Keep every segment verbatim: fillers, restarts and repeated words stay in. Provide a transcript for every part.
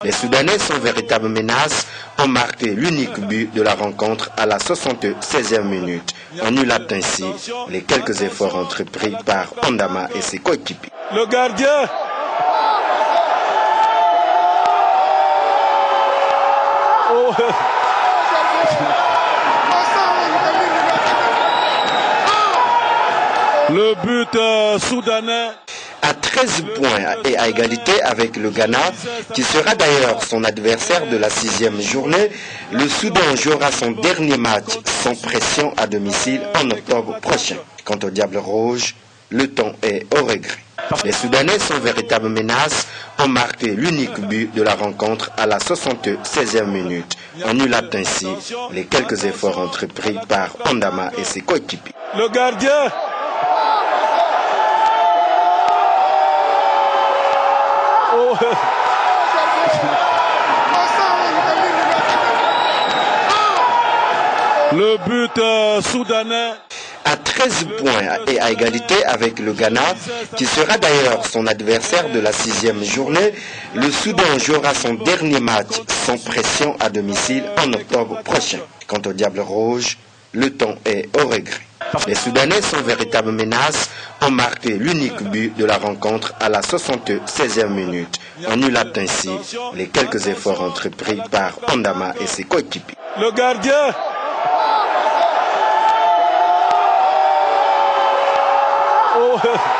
Les Soudanais sans véritable menace ont marqué l'unique but de la rencontre à la soixante-seizième minute. On annule ainsi les quelques efforts entrepris par Ondama et ses coéquipiers. Le gardien. Oh. Le but euh, soudanais. À treize points et à égalité avec le Ghana, qui sera d'ailleurs son adversaire de la sixième journée, le Soudan jouera son dernier match sans pression à domicile en octobre prochain. Quant au Diable Rouge, le temps est au regret. Les Soudanais sans véritable menace ont marqué l'unique but de la rencontre à la soixante-seizième minute. On annule ainsi les quelques efforts entrepris par Ondama et ses coéquipiers. Le gardien. Oh. Le but euh, soudanais. À treize points et à égalité avec le Ghana, qui sera d'ailleurs son adversaire de la sixième journée, le Soudan jouera son dernier match sans pression à domicile en octobre prochain. Quant au Diable Rouge, le temps est au regret. Les Soudanais sans véritable menace ont marqué l'unique but de la rencontre à la soixante-seizième minute. On annule ainsi les quelques efforts entrepris par Ondama et ses coéquipiers. Le gardien. Oh.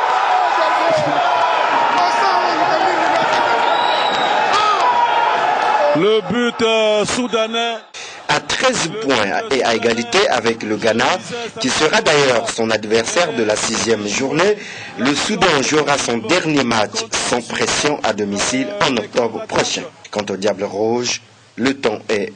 Le but euh, soudanais. À treize points et à égalité avec le Ghana, qui sera d'ailleurs son adversaire de la sixième journée, le Soudan jouera son dernier match sans pression à domicile en octobre prochain. Quant au Diable Rouge, le temps est